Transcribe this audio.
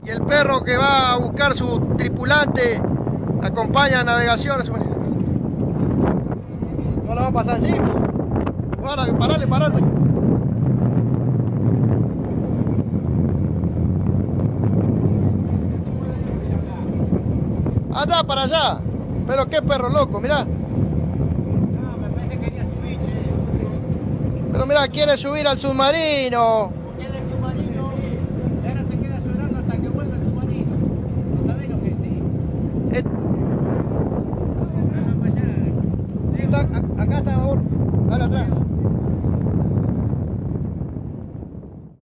Y el perro que va a buscar su tripulante acompaña a navegación. No la va a pasar encima. Guarda, parale, parale. Anda para allá. Pero qué perro loco, mirá. No, me parece que quería subir, che. Pero mirá, quiere subir al submarino.